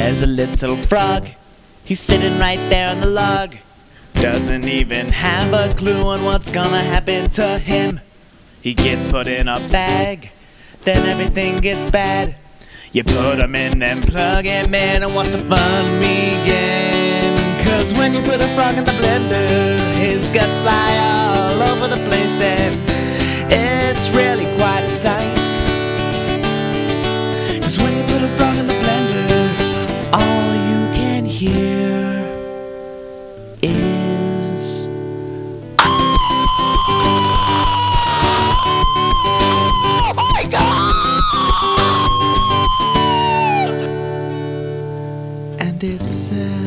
There's a little frog, he's sitting right there on the log. Doesn't even have a clue on what's gonna happen to him. He gets put in a bag, then everything gets bad. You put him in, then plug him in, and watch the fun begin. Cause when you put a frog in the blender, his guts fly all over the place, and it's really quite a sight. Cause when you put a frog in the blender, all you can hear is oh my God! And it's sad.